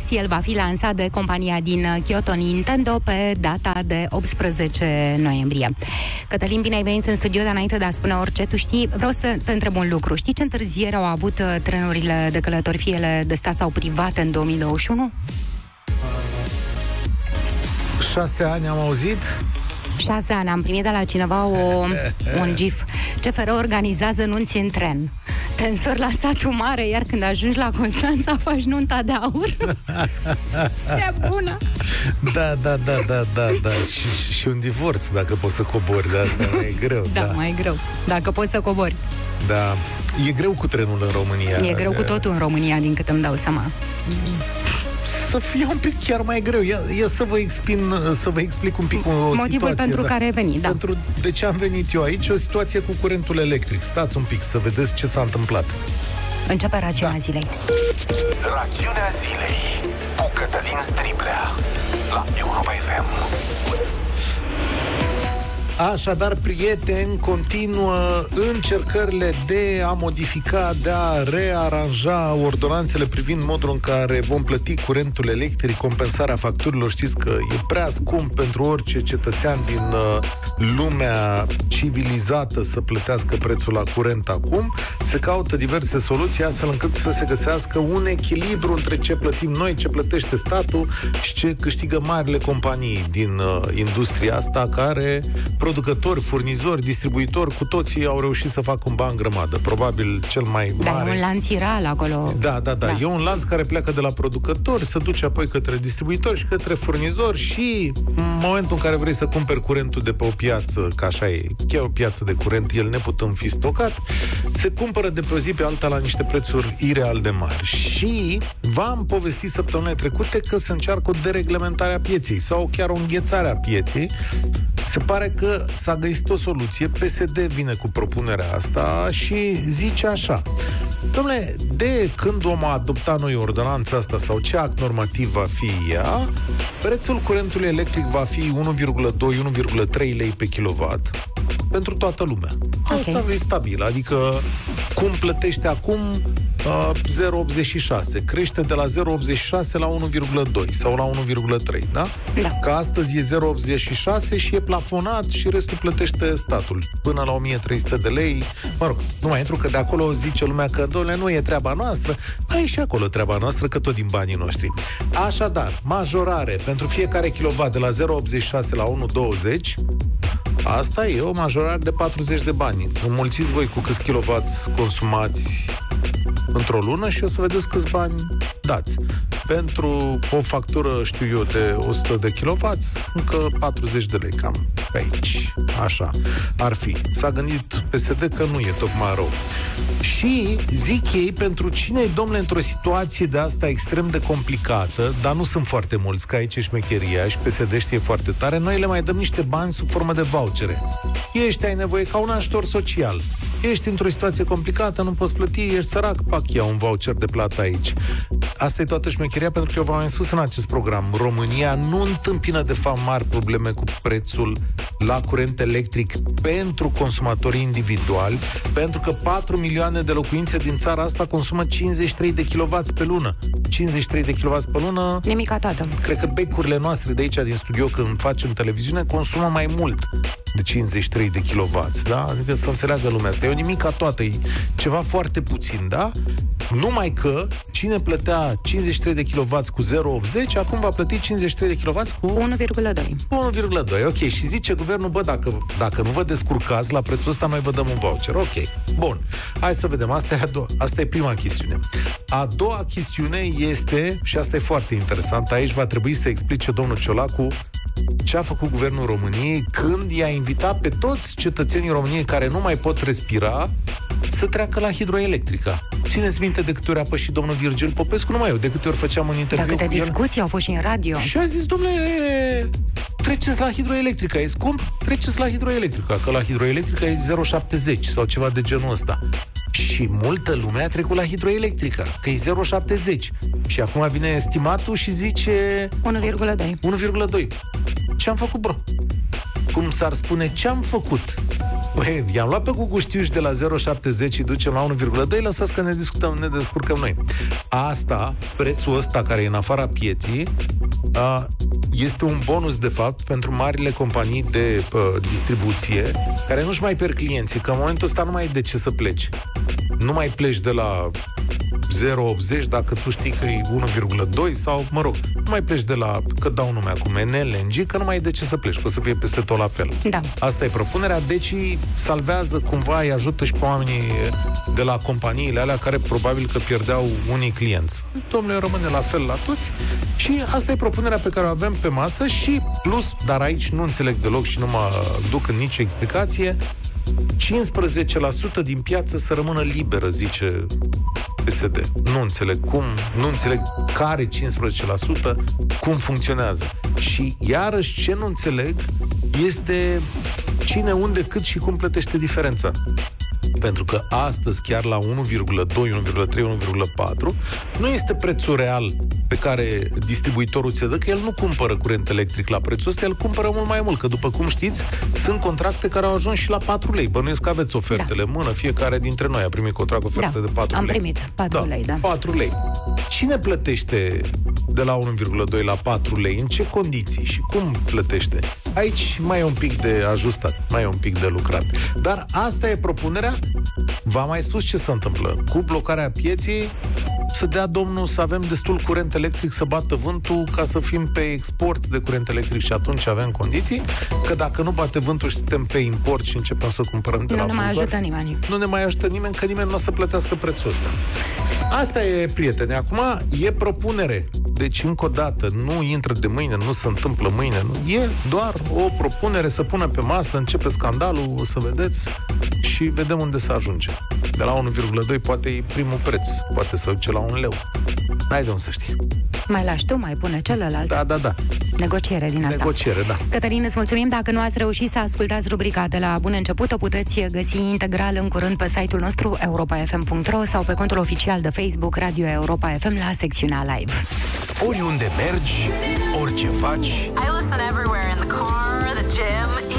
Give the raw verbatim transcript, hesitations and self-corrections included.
El va fi lansat de compania din Kyoto Nintendo pe data de optsprezece noiembrie. Cătălin, bine ai venit în studio, dar înainte de a spune orice, tu știi, vreau să te întreb un lucru. Știi ce întârzieri au avut trenurile de călători, fie ele de stat sau private, în două mii douăzeci și unu? Șase ani am auzit? Șase ani. Am primit de la cineva o, un gif. C F R organizează nunți în tren. Te însori la satul mare, iar când ajungi la Constanța faci nunta de aur. Ce bună! Da, da, da, da, da, da. Și, și un divorț, dacă poți să cobori, de asta mai e greu. Da, da, mai e greu. Dacă poți să cobori. Da. E greu cu trenul în România. E greu cu totul în România, din cât îmi dau seama. Să fie un pic chiar mai greu. Ia, ia să vă explic, să vă explic un pic o motivul situație, pentru da. care ai venit, da. Pentru de ce am venit eu aici, o situație cu curentul electric. Stați un pic să vedeți ce s-a întâmplat. Începe rațiunea da. zilei. Rațiunea zilei cu Cătălin Striblea la Europa F M. Așadar, prieteni, continuă încercările de a modifica, de a rearanja ordonanțele privind modul în care vom plăti curentul electric, compensarea facturilor. Știți că e prea scump pentru orice cetățean din uh, lumea civilizată să plătească prețul la curent acum. Se caută diverse soluții astfel încât să se găsească un echilibru între ce plătim noi, ce plătește statul și ce câștigă marile companii din uh, industria asta, care producători, furnizori, distribuitori, cu toții au reușit să facă un ban grămadă. Probabil cel mai mare. Da, e un lanț iral acolo. Da, da, da, da. E un lanț care pleacă de la producători, se duce apoi către distribuitori și către furnizori și în momentul în care vrei să cumperi curentul de pe o piață, că așa e, e o piață de curent, el neputând fi stocat, se cumpără de pe o zi pe alta la niște prețuri ireal de mari. Și v-am povestit săptămânile trecute că se încearcă o dereglementare a pieței sau chiar o înghețare a pieței. Se pare că s-a găsit o soluție. P S D vine cu propunerea asta și zice așa: dom'le, de când vom adopta noi ordonanța asta sau ce act normativ va fi ea, prețul curentului electric va fi unu virgulă doi - unu virgulă trei lei pe kilowatt pentru toată lumea. Okay. Asta va fi stabil, adică cum plătește acum uh, zero virgulă optzeci și șase, crește de la zero virgulă optzeci și șase la unu virgulă doi sau la unu virgulă trei, da? Da. Că astăzi e zero virgulă optzeci și șase și e plafonat și restul plătește statul până la o mie trei sute de lei. Mă rog, nu mai intru că de acolo zice lumea că, doamne, nu e treaba noastră. Mai e și acolo treaba noastră, că tot din banii noștri. Așadar, majorare pentru fiecare kilowatt de la zero virgulă optzeci și șase la unu virgulă douăzeci. Asta e o majorare de patruzeci de bani. Înmulțiți voi cu câți kilowatt consumați într-o lună și o să vedeți câți bani dați. Pentru o factură, știu eu, de o sută de kilowatt, încă patruzeci de lei, cam pe aici. Așa ar fi. S-a gândit P S D că nu e tocmai rău. Și zic ei, pentru cine e, domnule, într-o situație de asta extrem de complicată, dar nu sunt foarte mulți, că aici e șmecheria și P S D știe foarte tare, noi le mai dăm niște bani sub formă de vouchere. Ești, ai nevoie ca un ajutor social. Ești într-o situație complicată, nu poți plăti, ești sărac, pac, ia un voucher de plată aici. Asta e toată șmecheria, pentru că eu v-am mai spus în acest program, România nu întâmpină de fapt mari probleme cu prețul la curent electric pentru consumatorii individuali, pentru că patru milioane de locuințe din țara asta consumă cincizeci și trei de kilowatt pe lună. cincizeci și trei de kilowatt pe lună. Nimica toată. Cred că becurile noastre de aici din studio, când facem televiziune, consumă mai mult de cincizeci și trei de kilowatt, da? Adică să înțeleagă lumea asta. E o nimica toată, e ceva foarte puțin, da? Numai că cine plătea cincizeci și trei de kilowatt cu zero virgulă optzeci, acum va plăti cincizeci și trei de kilowatt cu unu virgulă doi. unu virgulă doi, ok. Și zice guvernul, bă, dacă, dacă nu vă descurcați la prețul ăsta, noi vă dăm un voucher. Ok. Bun. Hai să vedem. Asta e, a doua, asta e prima chestiune. A doua chestiune este, și asta e foarte interesant, aici va trebui să explice domnul Ciolacu ce a făcut guvernul României când i-a invitat pe toți cetățenii României care nu mai pot respira să treacă la hidroelectrica. Țineți minte de câte ori a pășit domnul Virgil Popescu? Nu mai eu, de câte ori făceam un interviu cu el. Dar câte discuții au fost și în radio. Și a zis, domnule, treceți la hidroelectrica, e scump? Treceți la hidroelectrica, că la hidroelectrica e zero virgulă șaptezeci sau ceva de genul ăsta. Și multă lume a trecut la hidroelectrica, că e zero virgulă șaptezeci. Și acum vine estimatul și zice unu virgulă doi. unu virgulă doi. Ce am făcut, bro? Cum s-ar spune, ce am făcut? Păi, i-am luat pe Gugu Știuș de la zero virgulă șaptezeci și ducem la unu virgulă doi, lăsați că ne discutăm, ne descurcăm noi. Asta, prețul ăsta care e în afara pieții, a, este un bonus, de fapt, pentru marile companii de a, distribuție, care nu-și mai pierd clienții, că în momentul ăsta nu mai e de ce să pleci. Nu mai pleci de la zero virgulă optzeci dacă tu știi că e unu virgulă doi sau, mă rog, nu mai pleci de la, că dau nume acum, N L, N G, că nu mai e de ce să pleci, că o să fie peste tot la fel. Da. Asta e propunerea, deci salvează cumva, îi ajută și pe oamenii de la companiile alea care probabil că pierdeau unii clienți. Domnule, rămâne la fel la toți și asta e propunerea pe care o avem pe masă și plus, dar aici nu înțeleg deloc și nu mă duc în nicio explicație, cincisprezece la sută din piață să rămână liberă, zice P S D. Nu înțeleg cum, nu înțeleg care cincisprezece la sută, cum funcționează. Și iarăși ce nu înțeleg este cine, unde, cât și cum plătește diferența. Pentru că astăzi, chiar la unu virgulă doi, unu virgulă trei, unu virgulă patru, nu este prețul real pe care distribuitorul ți-o dă, că el nu cumpără curent electric la prețul ăsta, el cumpără mult mai mult, că după cum știți, sunt contracte care au ajuns și la patru lei. Bănuiesc că aveți ofertele în mână, fiecare dintre noi a primit contract oferte da, de patru am lei. Am primit patru lei, da. patru lei. Cine plătește de la unu virgulă doi la patru lei? În ce condiții și cum plătește? Aici mai e un pic de ajustat, mai e un pic de lucrat. Dar asta e propunerea. V-am mai spus ce se întâmplă. Cu blocarea pieței, să dea domnul să avem destul curent electric, să bată vântul, ca să fim pe export de curent electric și atunci avem condiții, că dacă nu bate vântul și suntem pe import și începem să cumpărăm de la nu ne mai vântul, ajută nimeni. Nu ne mai ajută nimeni, că nimeni nu o să plătească prețul ăsta. Asta e, prieteni. Acum e propunere. Deci, încă o dată, nu intră de mâine, nu se întâmplă mâine. Nu. E doar o propunere să punem pe masă, începe scandalul, o să vedeți, și vedem unde se ajunge. De la unu virgulă doi poate e primul preț, poate să duce la un leu. N-ai de unde să știi. Mai lași tu, mai pune celălalt. Da, da, da. Negociere din asta. Negociere, da. Cătălin, îți mulțumim. Dacă nu ați reușit să ascultați rubrica de la bun început, o puteți găsi integral în curând pe site-ul nostru europa f m punct r o sau pe contul oficial de Facebook Radio Europa F M la secțiunea live. Oriunde mergi, orice faci, I listen everywhere, in the car, the gym,